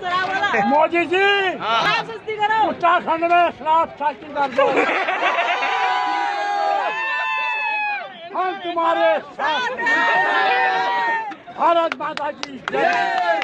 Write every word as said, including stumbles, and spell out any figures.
मोदी जी उत्तराखंड में शराब शास्त्री कर दो, हम तुम्हारे साथ। भारत माता की जय।